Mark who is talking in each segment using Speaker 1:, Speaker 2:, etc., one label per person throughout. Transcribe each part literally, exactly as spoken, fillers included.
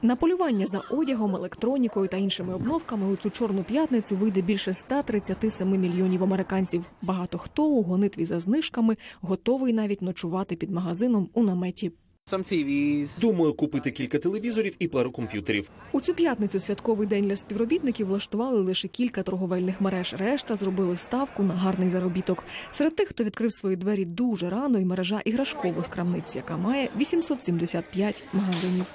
Speaker 1: На полювання за одягом, електронікою та іншими обновками у цю Чорну п'ятницю вийде більше ста тридцяти семи мільйонів американців. Багато хто у гонитві за знижками готовий навіть ночувати під магазином у наметі.
Speaker 2: Думаю, купити кілька телевізорів і пару комп'ютерів.
Speaker 1: У цю п'ятницю святковий день для співробітників влаштували лише кілька торговельних мереж. Решта зробили ставку на гарний заробіток. Серед тих, хто відкрив свої двері дуже рано, і мережа іграшкових крамниць, яка має вісімсот сімдесят п'ять магазинів.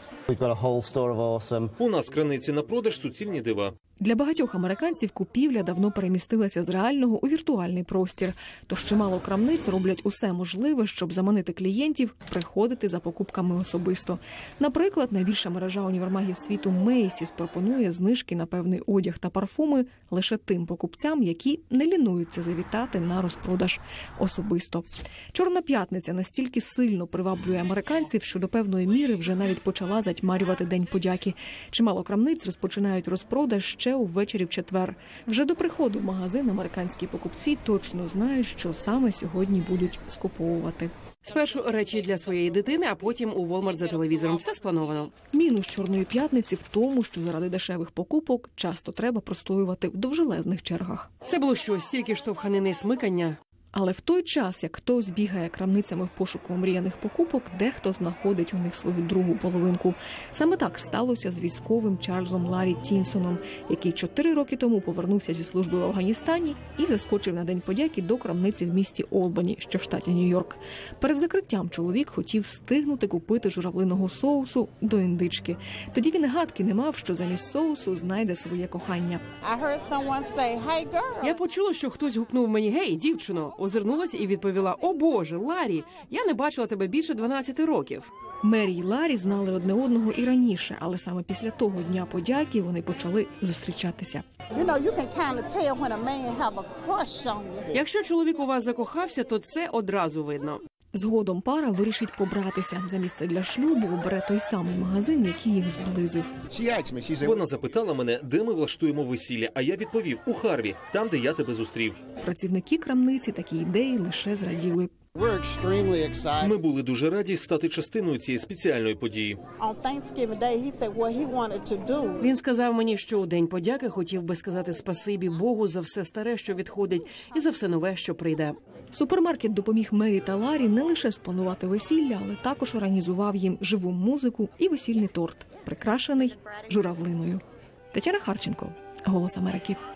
Speaker 2: У нас крамниці на продаж суцільні дива.
Speaker 1: Для багатьох американців купівля давно перемістилася з реального у віртуальний простір. Тож чимало крамниць роблять усе можливе, щоб заманити клієнтів приходити за покупками особисто. Наприклад, найбільша мережа універмагів світу Macy's пропонує знижки на певний одяг та парфуми лише тим покупцям, які не лінуються завітати на розпродаж особисто. Чорна п'ятниця настільки сильно приваблює американців, що до певної міри вже навіть почала затьмарювати День подяки. Чимало крамниць розпочинають розпродаж ще увечері в четвер. Вже до приходу в магазин американські покупці точно знають, що саме сьогодні будуть скуповувати.
Speaker 3: Спершу речі для своєї дитини, а потім у Walmart за телевізором. Все сплановано.
Speaker 1: Мінус Чорної п'ятниці в тому, що заради дешевих покупок часто треба простоювати в довжелезних чергах.
Speaker 3: Це було щось, стільки штовханини і смикання.
Speaker 1: Але в той час, як хтось бігає крамницями в пошуку омріяних покупок, дехто знаходить у них свою другу половинку. Саме так сталося з військовим Чарльзом Ларрі Тімсоном, який чотири роки тому повернувся зі служби в Афганістані і заскочив на День подяки до крамниці в місті Олбані, що в штаті Нью-Йорк. Перед закриттям чоловік хотів встигнути купити журавлиного соусу до індички. Тоді він гадки не мав, що замість соусу знайде своє кохання.
Speaker 3: Я почула, що хтось гукнув мені: «Гей, дівчино!» Озирнулася і відповіла: «О Боже, Ларрі, я не бачила тебе більше дванадцяти років».
Speaker 1: Мері й Ларрі знали одне одного і раніше, але саме після того Дня подяки вони почали зустрічатися.
Speaker 3: Якщо чоловік у вас закохався, то це одразу видно.
Speaker 1: Згодом пара вирішить побратися. За місце для шлюбу обере той самий магазин, який їх зблизив.
Speaker 2: Вона запитала мене, де ми влаштуємо весілля, а я відповів: у Харві, там, де я тебе зустрів.
Speaker 1: Працівники крамниці такі ідеї лише зраділи.
Speaker 2: Ми були дуже раді стати частиною цієї спеціальної події.
Speaker 3: Він сказав мені, що у День подяки хотів би сказати спасибі Богу за все старе, що відходить, і за все нове, що прийде.
Speaker 1: Супермаркет допоміг Мері та Ларрі не лише спланувати весілля, але також організував їм живу музику і весільний торт, прикрашений журавлиною. Тетяна Харченко, «Голос Америки».